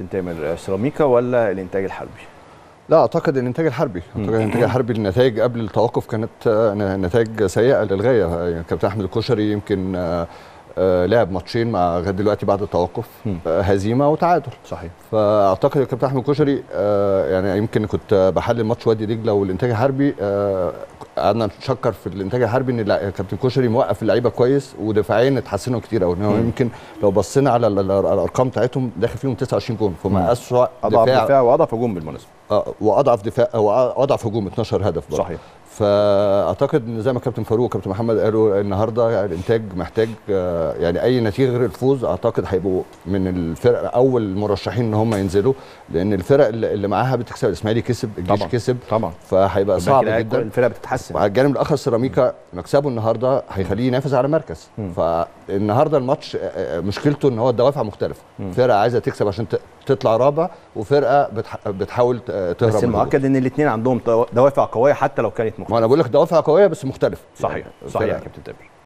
كابتن تامر، سيراميكا ولا الانتاج الحربي؟ لا اعتقد الانتاج الحربي، النتائج قبل التوقف كانت نتائج سيئه للغايه. يعني كابتن احمد الكشري يمكن لعب ماتشين مع لغايه دلوقتي بعد التوقف، هزيمه وتعادل. صحيح. فاعتقد الكابتن احمد الكشري يعني يمكن كنت بحلل ماتش وادي دجله والانتاج الحربي، قعدنا نشكر في الانتاج الحربي ان الكابتن الكشري موقف اللعيبه كويس ودفاعيا اتحسنوا كتير قوي. يمكن لو بصينا على الارقام بتاعتهم داخل فيهم 29 جون، فما اسوء دفاع واضعف هجوم بالمناسبه. واضعف دفاع واضعف هجوم 12 هدف برضه. صحيح. فاعتقد ان زي ما كابتن فاروق وكابتن محمد قالوا النهارده يعني الانتاج محتاج يعني اي نتيجه غير الفوز. اعتقد هيبقوا من الفرق اول مرشحين ان هم ينزلوا، لان الفرق اللي معاها بتكسب. الاسماعيلي كسب، الجيش طبعا. كسب طبعا، فهيبقى صعب جدا. الفرق بتتحسن. وعلى الجانب الاخر سيراميكا مكسبه النهارده هيخليه ينافس على مركز. فالنهارده الماتش مشكلته ان هو الدوافع مختلفه. فرقه عايزه تكسب عشان تطلع رابع، وفرقه بتحاول تهرب. بس المؤكد ان الاثنين عندهم دوافع قويه حتى لو كانت مختلفه. ما انا بقول لك دوافع قويه بس مختلفه. صحيح. صحيح يا كابتن تامر.